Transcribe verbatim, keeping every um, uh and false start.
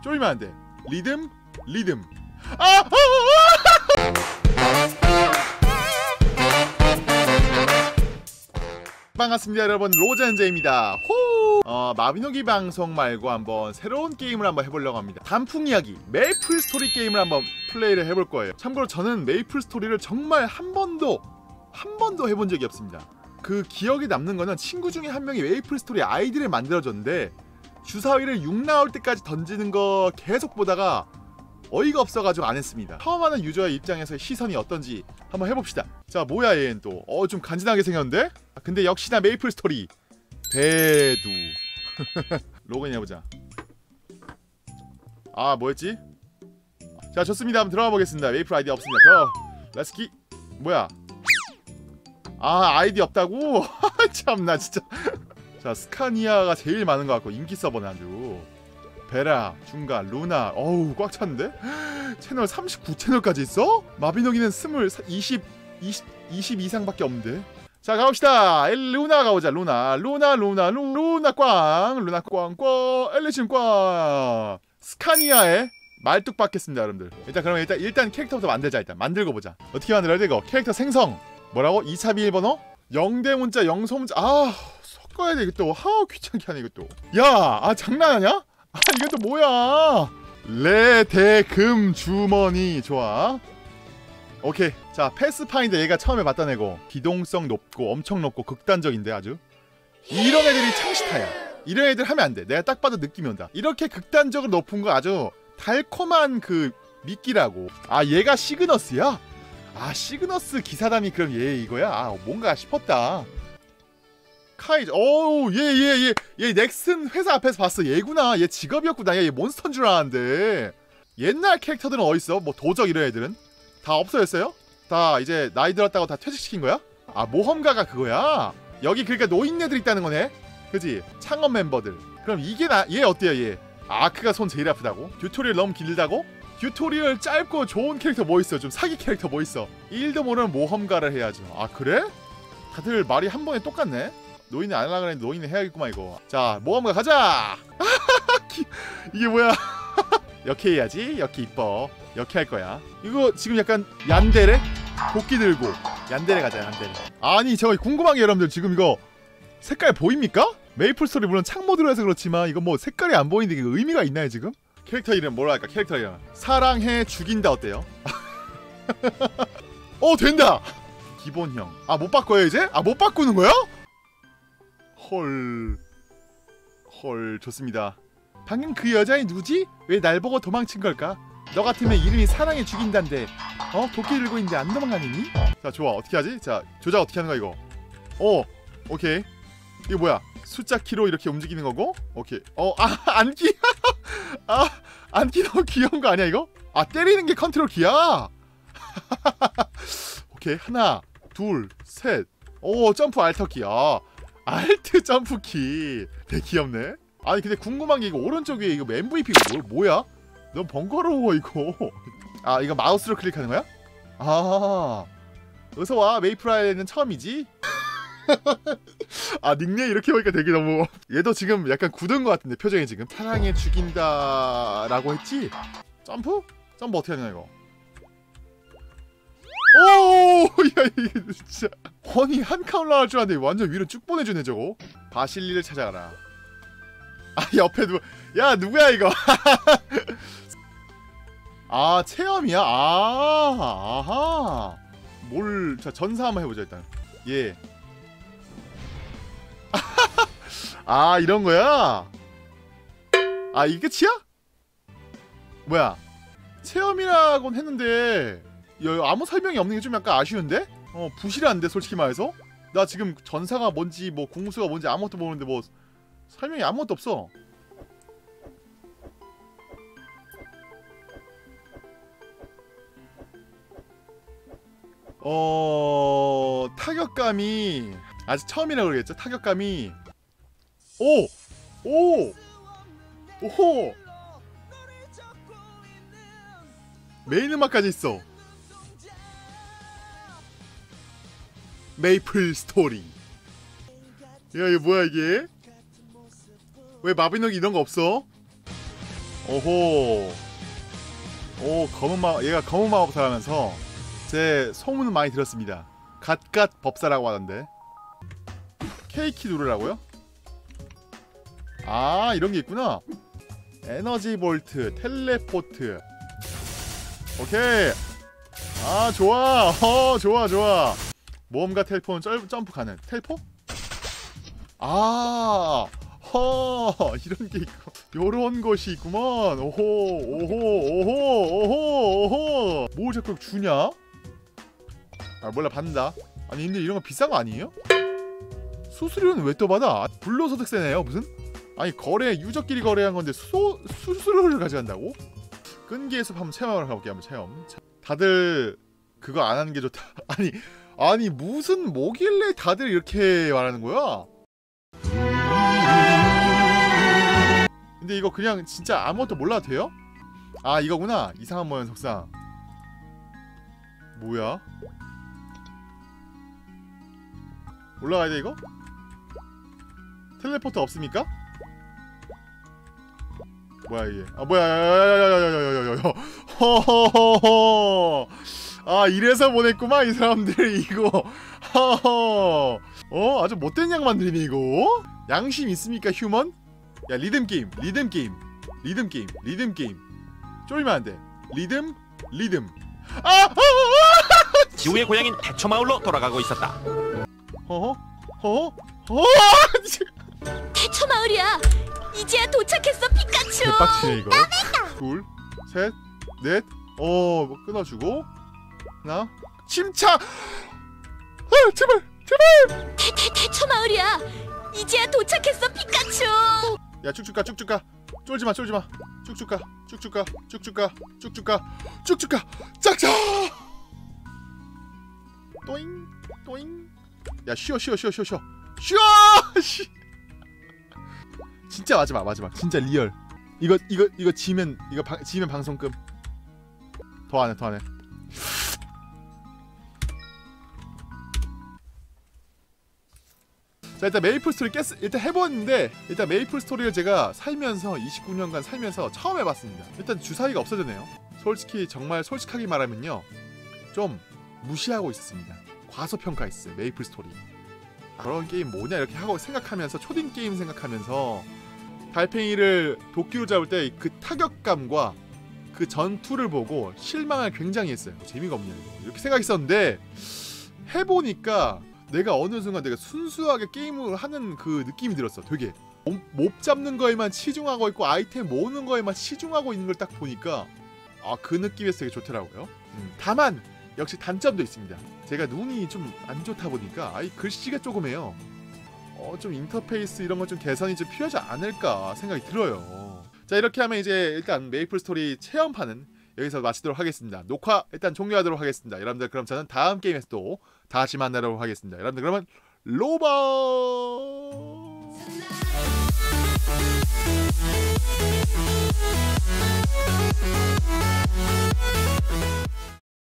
쫄면 안돼. 리듬 리듬. 아! 아! 아! 반갑습니다 여러분, 로젠제입니다. 호! 어, 마비노기 방송 말고 한번 새로운 게임을 한번 해보려고 합니다. 단풍 이야기 메이플 스토리 게임을 한번 플레이를 해볼 거예요. 참고로 저는 메이플 스토리를 정말 한 번도 한 번도 해본 적이 없습니다. 그 기억에 남는 거는 친구 중에 한 명이 메이플 스토리 아이디를 만들어줬는데 주사위를 육 나올 때까지 던지는 거 계속 보다가 어이가 없어가지고 안 했습니다. 처음 하는 유저의 입장에서 시선이 어떤지 한번 해봅시다. 자, 뭐야 얘는 또. 어, 좀 간지나게 생겼는데? 아, 근데 역시나 메이플 스토리 대두. 로그인 해보자. 아, 뭐였지? 자, 좋습니다. 한번 들어가 보겠습니다. 메이플 아이디 없습니다. 그럼 렛츠기. 뭐야? 아, 아이디 없다고? 참나 진짜. 자, 스카니아가 제일 많은 것 같고 인기 서버네 아주. 베라, 중간, 루나. 어우, 꽉 찼는데? 채널 삼십구 채널까지 있어? 마비노기는 스물, 이십, 이십, 이십 이상밖에 없는데? 자, 가봅시다. 루나 가보자. 루나, 루나, 루나, 루, 루나 꽝, 루나 꽝, 꽝, 엘리신 꽝. 스카니아의 말뚝 받겠습니다, 여러분들. 일단 그러면 일단 일단 캐릭터부터 만들자. 일단 만들고 보자. 어떻게 만들어야 돼 이거? 캐릭터 생성. 뭐라고? 이 차 비밀번호? 영대 문자, 영소문자. 아, 섞어야 돼 이것도. 하우 귀찮게 하네 이것도. 야, 아 장난하냐? 아, 이것도 뭐야? 레대금 주머니. 좋아. 오케이. 자, 패스파인더 얘가 처음에 봤던 애고 기동성 높고 엄청 높고 극단적인데 아주. 이런 애들이 창시타야. 이런 애들 하면 안 돼. 내가 딱 봐도 느낌이 온다. 이렇게 극단적으로 높은 거 아주 달콤한 그 미끼라고. 아, 얘가 시그너스야? 아, 시그너스 기사단이 그럼 얘 이거야? 아, 뭔가 싶었다. 카이즈. 어우, 얘 얘 얘 얘 넥슨 회사 앞에서 봤어. 얘구나. 얘 직업이었구나. 얘 몬스터인 줄 알았는데. 옛날 캐릭터들은 어딨어? 뭐 도적 이런 애들은 다 없어졌어요? 다 이제 나이 들었다고 다 퇴직시킨 거야? 아, 모험가가 그거야? 여기 그러니까 노인네들 있다는 거네? 그지? 창업 멤버들. 그럼 이게 나, 얘 어때요 얘? 아크가 손 제일 아프다고? 튜토리얼 너무 길다고? 튜토리얼 짧고 좋은 캐릭터 뭐 있어? 좀 사기 캐릭터 뭐 있어? 일도 모르는 모험가를 해야죠. 아, 그래? 다들 말이 한 번에 똑같네? 노인은 안 하려고 그랬는데 노인은 해야겠구만 이거. 자, 모험가 가자! 이게 뭐야? 역해 해야지. 역해 이뻐. 역해 할 거야. 이거 지금 약간 얀데레? 도끼 들고 얀데레 가자. 얀데레. 아니, 저 궁금한 게 여러분들 지금 이거 색깔 보입니까? 메이플 스토리 물론 창모드로 해서 그렇지만 이거 뭐 색깔이 안 보이는데 이게 의미가 있나요 지금? 캐릭터 이름 뭐라 할까? 캐릭터 이름 사랑해 죽인다 어때요? 어, 된다! 기본형. 아, 못 바꿔요 이제? 아, 못 바꾸는 거야? 헐... 헐, 좋습니다. 방금 그 여자애 누구지? 왜 날 보고 도망친 걸까? 너 같으면 이름이 사랑해 죽인다인데 어? 도끼 들고 있는데 안 도망가니니? 자, 좋아. 어떻게 하지? 자, 조작 어떻게 하는 거야 이거? 어, 오케이. 이거 뭐야? 숫자 키로 이렇게 움직이는 거고? 오케이. 어, 아, 안키. 아, 안키 너무 귀여운 거 아니야 이거? 아, 때리는 게 컨트롤 키야? 오케이. 하나, 둘, 셋. 오, 점프 알터 키. 아, 알트 점프 키. 되게 귀엽네. 아니, 근데 궁금한 게 이거 오른쪽 위에 이거 엠브이피가 뭐, 뭐야? 너무 번거로워 이거. 아, 이거 마우스로 클릭하는 거야? 아, 어서와. 메이플아이는 처음이지? 아, 닉네임 이렇게 보니까 되게 너무. 얘도 지금 약간 굳은 것 같은데 표정이 지금. 사랑해 죽인다 라고 했지? 점프? 점프 어떻게 하냐 이거. 오, 야, 이게 진짜. 아니, 한 칸 올라갈 줄 알았는데 완전 위로 쭉 보내주네 저거. 바실리를 찾아가라. 아, 옆에 누구. 야, 누구야 이거. 아, 체험이야? 아, 아하. 뭘. 자, 전사 한번 해보자 일단. 예. 아, 이런 거야? 아, 이게 끝이야? 뭐야? 체험이라고는 했는데 야, 아무 설명이 없는 게 좀 약간 아쉬운데? 어, 부실한데 솔직히 말해서? 나 지금 전사가 뭔지 뭐 궁수가 뭔지 아무것도 모르는데 뭐 설명이 아무것도 없어. 어... 타격감이 아직 처음이라고 그러겠죠? 타격감이 오! 오! 오호! 메인 음악까지 있어. 메이플 스토리. 야, 이거 뭐야 이게? 왜 마비노기 이런 거 없어? 오호. 오, 검은 마 얘가 검은 마법사라면서 제 소문은 많이 들었습니다. 갓갓 법사라고 하던데. K키 누르라고요? 아, 이런 게 있구나. 에너지 볼트, 텔레포트. 오케이. 아, 좋아. 어, 좋아, 좋아. 모험가 텔포는 쩔, 점프 가능. 텔포? 아, 허, 이런 게 있고. 요런 것이 있구먼. 오호, 오호, 오호, 오호, 오호. 뭘 자꾸 주냐? 아, 몰라, 받는다. 아니, 근데 이런 거 비싼 거 아니에요? 수수료는 왜 또 받아? 불로소득세네요, 무슨? 아니, 거래, 유저끼리 거래한 건데 수, 수수료를 가져간다고? 끈기의 숲 한번 체험하러 가볼게요. 한번 체험. 다들 그거 안 하는 게 좋다. 아니, 아니 무슨 뭐길래 다들 이렇게 말하는 거야? 근데 이거 그냥 진짜 아무것도 몰라도 돼요? 아, 이거구나. 이상한 모양 속상. 뭐야? 올라가야 돼 이거? 텔레포트 없습니까? 뭐야 이게? 아 뭐야? 야야야야야야야야야. 허허허허. 아, 이래서 보냈구만 이 사람들 이거. 허허. 어, 아주 못된 양만 들이네 이거. 양심 있습니까 휴먼? 야, 리듬 게임, 리듬 게임, 리듬 게임, 리듬 게임. 쫄면 안 돼. 리듬, 리듬. 아! 지우의 고향인 대초마을로 돌아가고 있었다. 허허? 허허? 허허! 대초마을이야. 이제야 도착했어 피카츄. 대박치네 이거. 둘, 셋, 넷. 어, 뭐 끊어주고 하나. 침착. 아, 제발, 제발. 대, 대, 대초마을이야. 이제야 도착했어 피카츄. 야, 쭉쭉 가, 쭉쭉 가. 쫄지 마, 쫄지 마. 쭉쭉 가, 쭉쭉 가, 쭉쭉 가, 쭉쭉 가, 쭉쭉 가. 짝짝. 또잉, 또잉. 야, 쉬어, 쉬어, 쉬어, 쉬어, 쉬어. 쉬어. 씨. 진짜 마지막, 마지막. 진짜 리얼. 이거, 이거, 이거 지면, 이거 방, 지면 방송금. 더 안 해, 더 안 해. 자, 일단 메이플 스토리 깼, 일단 해봤는데, 일단 메이플 스토리를 제가 살면서 이십구 년간 살면서 처음 해봤습니다. 일단 주사위가 없어졌네요. 솔직히 정말 솔직하게 말하면요, 좀 무시하고 있었습니다. 과소평가했어요 메이플 스토리. 그런 게임 뭐냐 이렇게 하고 생각하면서, 초딩 게임 생각하면서 달팽이를 도끼로 잡을 때 그 타격감과 그 전투를 보고 실망을 굉장히 했어요. 재미가 없냐 이렇게 생각했었는데, 해보니까 내가 어느 순간 내가 순수하게 게임을 하는 그 느낌이 들었어. 되게 몹, 몹 잡는 거에만 치중하고 있고 아이템 모으는 거에만 치중하고 있는 걸 딱 보니까 아, 그 느낌에서 되게 좋더라고요. 음, 다만 역시 단점도 있습니다. 제가 눈이 좀 안 좋다 보니까 아이 글씨가 조금해요. 어, 좀 인터페이스 이런 거 좀 개선이 좀 필요하지 않을까 생각이 들어요. 자, 이렇게 하면 이제 일단 메이플 스토리 체험판은 여기서 마치도록 하겠습니다. 녹화 일단 종료하도록 하겠습니다. 여러분들 그럼 저는 다음 게임에서 또 다시 만나도록 하겠습니다. 여러분들 그러면 로버